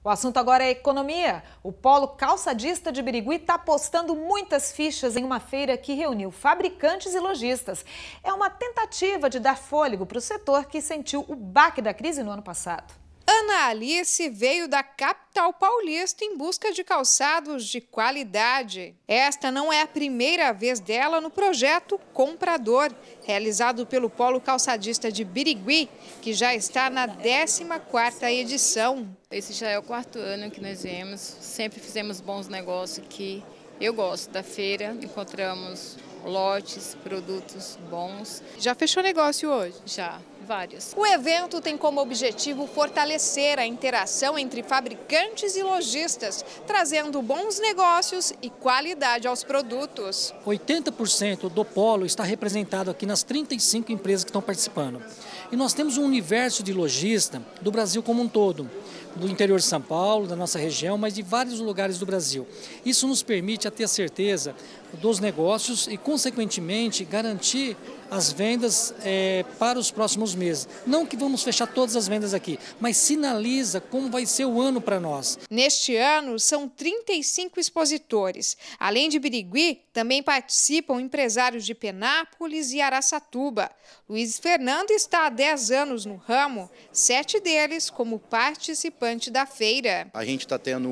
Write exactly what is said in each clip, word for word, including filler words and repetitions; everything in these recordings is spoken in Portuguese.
O assunto agora é economia. O polo calçadista de Birigui está apostando muitas fichas em uma feira que reuniu fabricantes e lojistas. É uma tentativa de dar fôlego para o setor que sentiu o baque da crise no ano passado. Ana Alice veio da capital paulista em busca de calçados de qualidade. Esta não é a primeira vez dela no projeto Comprador, realizado pelo Polo Calçadista de Birigui, que já está na décima quarta edição. Esse já é o quarto ano que nós viemos, sempre fizemos bons negócios aqui. Eu gosto da feira, encontramos lotes, produtos bons. Já fechou negócio hoje? Já, vários. O evento tem como objetivo fortalecer a interação entre fabricantes e lojistas, trazendo bons negócios e qualidade aos produtos. oitenta por cento do polo está representado aqui nas trinta e cinco empresas que estão participando. E nós temos um universo de lojista do Brasil como um todo, do interior de São Paulo, da nossa região, mas de vários lugares do Brasil. Isso nos permite ter a certeza dos negócios e, consequentemente, garantir as vendas é, para os próximos meses. Não que vamos fechar todas as vendas aqui, mas sinaliza como vai ser o ano para nós. Neste ano, são trinta e cinco expositores. Além de Birigui, também participam empresários de Penápolis e Araçatuba. Luiz Fernando está há dez anos no ramo, sete deles como participante da feira. A gente está tendo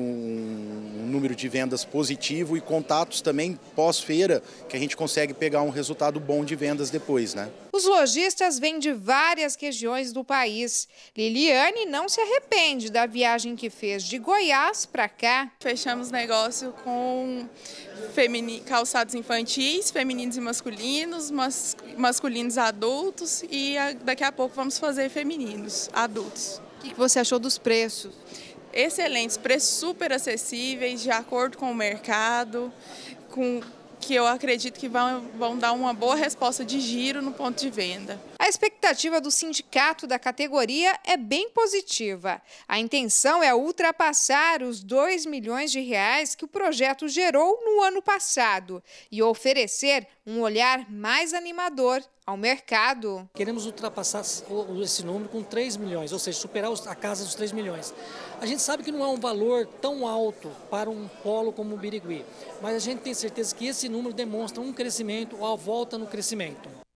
um número de vendas positivo e contatos também pós-feira, que a gente consegue pegar um resultado bom de vendas depois, né? Os lojistas vêm de várias regiões do país. Liliane não se arrepende da viagem que fez de Goiás para cá. Fechamos negócio com femini... calçados infantis, femininos e masculinos, mas... masculinos adultos e daqui a pouco vamos fazer femininos adultos. O que você achou dos preços? Excelentes, preços super acessíveis, de acordo com o mercado, com... que eu acredito que vão, vão dar uma boa resposta de giro no ponto de venda. A expectativa do sindicato da categoria é bem positiva. A intenção é ultrapassar os dois milhões de reais que o projeto gerou no ano passado e oferecer um olhar mais animador ao mercado. Queremos ultrapassar esse número com três milhões, ou seja, superar a casa dos três milhões. A gente sabe que não é um valor tão alto para um polo como o Birigui, mas a gente tem certeza que esse número demonstra um crescimento ou a volta no crescimento.